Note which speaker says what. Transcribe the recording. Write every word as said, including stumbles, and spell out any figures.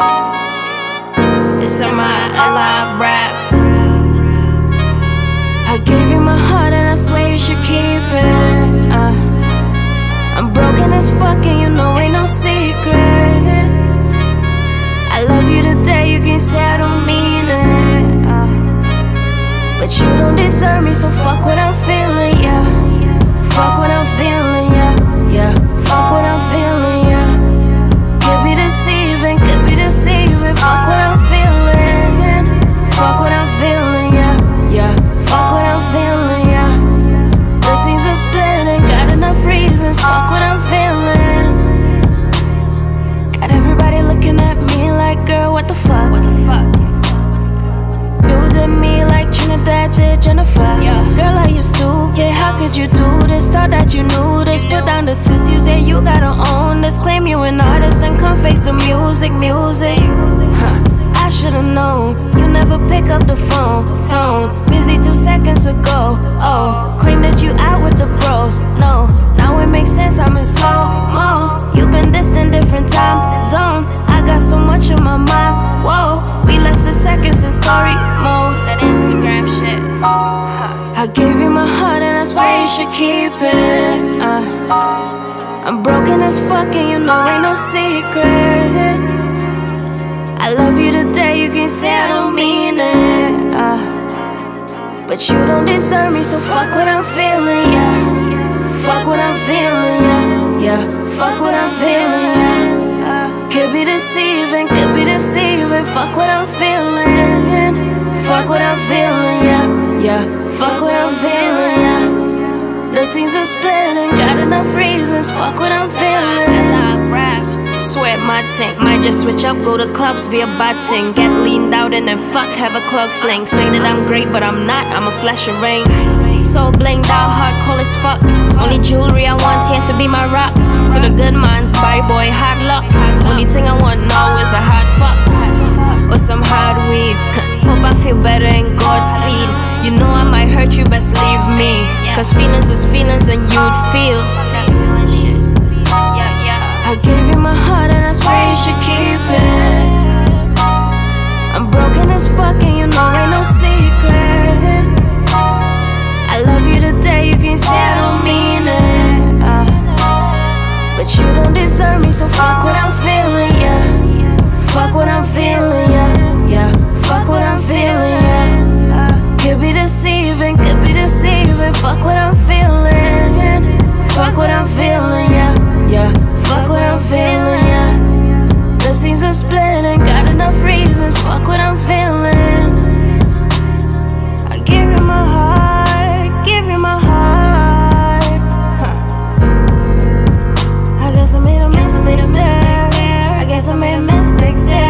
Speaker 1: It's on my alive raps. I gave you my heart and I swear you should keep it. uh, I'm broken as fuck and you know ain't no secret. I love you today, you can say I don't mean it, uh, but you don't deserve me, so fuck what I'm feeling, yeah. Fuck what I'm feeling, yeah, yeah. Fuck what I'm feeling, yeah. Could be deceiving, could be deceiving. Fuck what I'm feeling. Fuck what I'm feeling, yeah, yeah. Fuck what I'm feeling, yeah. The seams are splitting, got enough reasons. Fuck what I'm feeling. Got everybody looking at me like, girl, what the fuck? What the fuck? You did me like Trinidad did Jennifer, yeah. Girl, are you stupid? How could you do this? Thought that you knew this. Put down the tissues, yeah, you gotta own this. Claim you an artist and come face the music, music, huh. I should've known, you never pick up the phone. Tone, busy two seconds ago. Oh, claim that you out with the bros. No, now it makes sense, I'm in slow-mo. You've been distant, different time zone. I got so much in my mind, whoa. We less than seconds in story mode. That Instagram shit, huh. I gave you my heart and I swear you should keep it, uh, I'm broken as fuck and you know ain't no secret. I love you today, you can say I don't mean it, uh, but you don't deserve me, so fuck what I'm feeling, yeah. Fuck what I'm feeling, yeah, yeah. Fuck what I'm feeling, yeah. uh, Could be deceiving, could be deceiving. Fuck what I'm feeling. Fuck what I'm feeling, yeah, yeah. Fuck what I'm feeling, yeah. The seams are splitting, got enough reasons. Fuck what I'm feeling. Sweat my tank, might just switch up, go to clubs, be a bad thing. Get leaned out and then fuck, have a club fling. Say that I'm great, but I'm not, I'm a flash of rain. So blinged out, hard cold as fuck. Only jewelry I want here to be my rock. For the good minds, bye boy, hard luck. Only thing I want now is a hard fuck or some hard weed. Hope I feel better in Godspeed. You know I might hurt you, best leave me. Cause feelings is feelings and you'd feel. I gave you my heart and I swear you should keep it. I'm broken as fuck and you know ain't no secret. I love you today, you can say I don't mean it, uh, but you don't deserve me, so fuck what I'm feeling, yeah. Fuck what I'm feeling, yeah, yeah. Fuck what I'm feeling, yeah. uh, Could be deceiving, could be deceiving. Fuck what I'm feeling. Fuck what I'm feeling, yeah, yeah. Fuck what I'm feeling, yeah. The seams are splitting, got enough reasons. Fuck what I'm feeling. I give you my heart, give you my heart, huh. I guess I made a mistake there. I guess I made mistakes there.